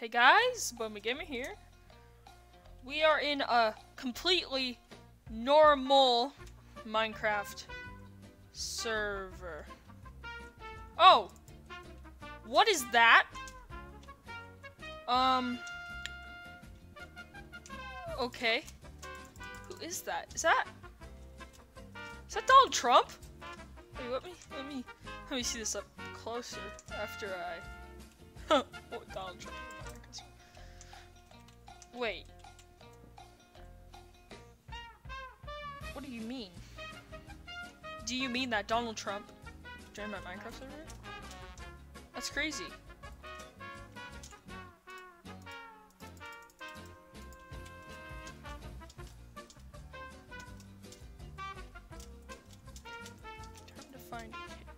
Hey guys, Bummy Gamer here. We are in a completely normal Minecraft server. Oh! What is that? Okay. Who is that? Is that Donald Trump? Wait, let me see this up closer after I oh, Donald Trump. Wait. What do you mean? Do you mean that Donald Trump joined my Minecraft server? That's crazy. Time to find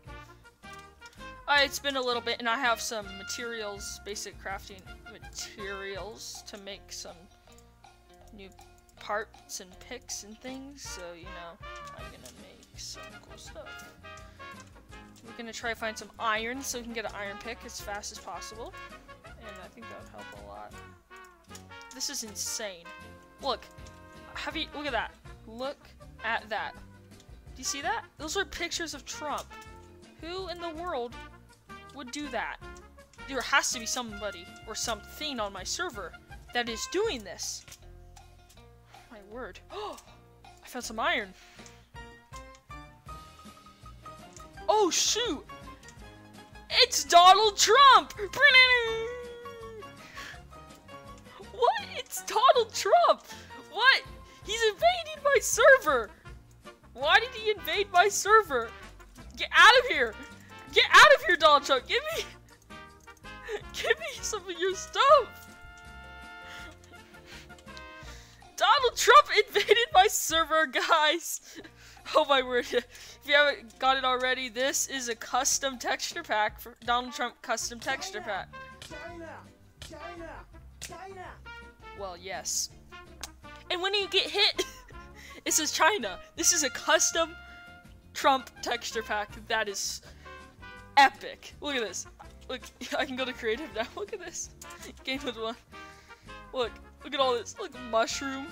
it's been a little bit, and I have some materials, basic crafting materials, to make some new parts and picks and things, so, you know, I'm gonna make some cool stuff. We're gonna try to find some iron so we can get an iron pick as fast as possible, and I think that would help a lot. This is insane. Look, look at that. Look at that. Do you see that? Those are pictures of Trump. Who in the world would do that? There has to be somebody or something on my server that is doing this. My word. Oh, I found some iron. Oh shoot! It's Donald Trump! What? It's Donald Trump! What? He's invading my server! Why did he invade my server? Get out of here! Get out of here, Donald Trump! Give me some of your stuff! Donald Trump invaded my server, guys! Oh my word. If you haven't got it already, this is a custom texture pack for Donald Trump custom texture pack. China. Well, yes. And when you get hit, it says China. This is a custom Trump texture pack that is epic. Look at this. Look, I can go to creative now. Look at this. Game mode 1. Look at all this. Look, mushroom.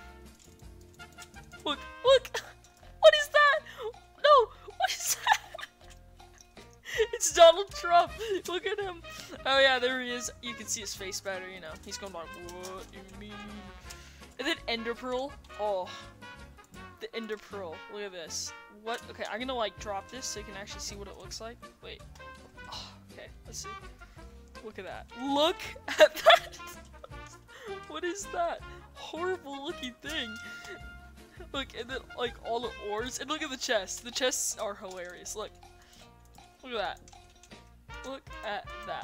Look. What is that? No, what is that? It's Donald Trump. Look at him. Oh yeah, there he is. You can see his face better, you know. He's going like, what do you mean? And then Ender Pearl. Oh, the Ender Pearl. Look at this. What? Okay, I'm gonna like drop this so you can actually see what it looks like. Wait. Oh, okay, let's see. Look at that. Look at that. What is that? Horrible looking thing. Look, and then like all the ores, and look at the chests. The chests are hilarious. Look at that. Look at that.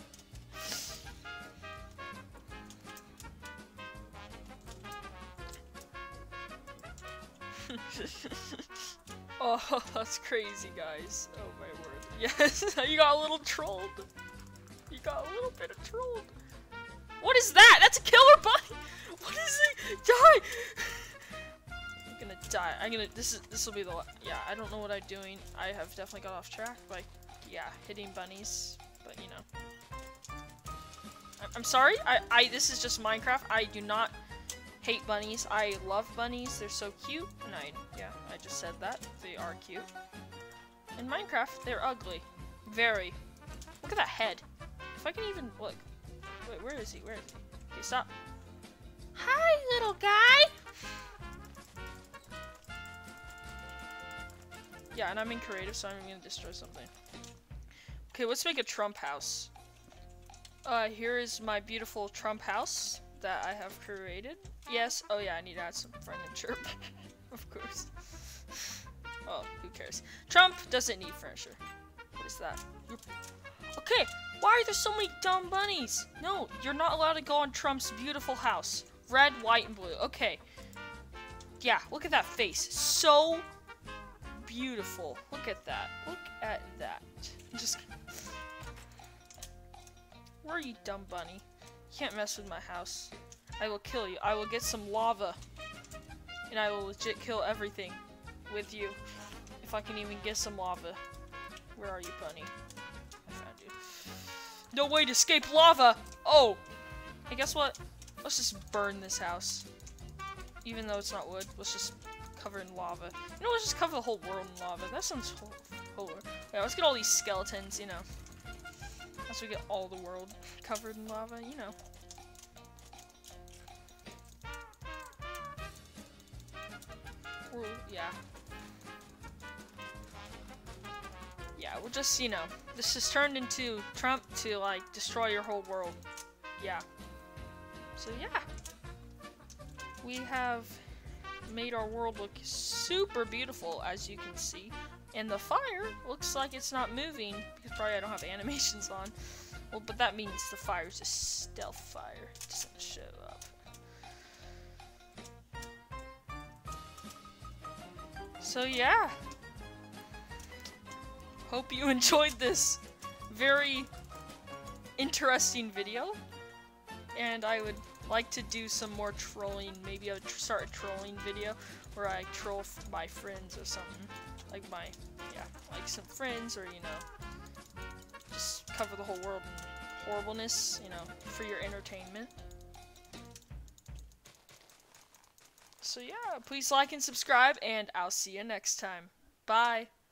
Oh, that's crazy, guys. Oh my word. Yes, you got a little trolled. You got a little bit of trolled. What is that? That's a killer bunny. What is it? Die. I'm gonna die. This will be the, yeah, I don't know what I'm doing. I have definitely got off track, like, yeah, hitting bunnies, but you know. I'm sorry, this is just Minecraft. I do not hate bunnies. I love bunnies. They're so cute, and I just said that. They are cute. In Minecraft, they're ugly. Very. Look at that head. If I can even, look. Wait, where is he? Okay, stop. Hi, little guy! Yeah, and I'm in creative, so I'm gonna destroy something. Okay, let's make a Trump house. Here is my beautiful Trump house that I have created. Yes, oh yeah, I need to add some furniture. Of course. Oh, who cares? Trump doesn't need furniture. What is that? Okay, why are there so many dumb bunnies? No, you're not allowed to go on Trump's beautiful house. Red, white, and blue. Okay. Yeah, look at that face. So beautiful. Look at that. Look at that. Just... Where are you, dumb bunny? You can't mess with my house. I will kill you. I will get some lava. And I will legit kill everything with you. If I can even get some lava. Where are you, bunny? I found you. No way to escape lava! Oh! Hey, guess what? Let's just burn this house. Even though it's not wood, let's just cover it in lava. You know, let's just cover the whole world in lava. That sounds polar. Yeah, let's get all these skeletons, you know. Once we get all the world covered in lava, you know. Yeah. Yeah, we'll just, you know, this has turned into Trump to, like, destroy your whole world. Yeah. So, yeah. We have made our world look super beautiful, as you can see. And the fire looks like it's not moving, because probably I don't have animations on. Well, but that means the fire's a stealth fire. It doesn't show up. So yeah. Hope you enjoyed this very interesting video. And I would like to do some more trolling. Maybe I would start a trolling video where I troll my friends or something. Like like some friends, or, you know, just cover the whole world in horribleness, you know, for your entertainment. So yeah, please like and subscribe, and I'll see you next time. Bye!